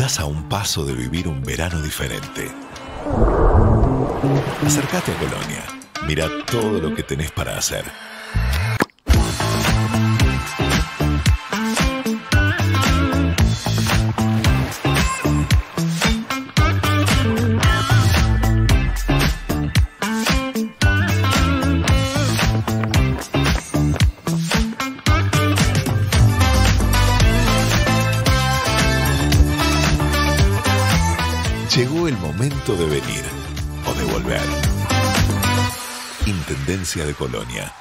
Estás a un paso de vivir un verano diferente. Acércate a Colonia. Mira todo lo que tenés para hacer. Llegó el momento de venir o de volver. Intendencia de Colonia.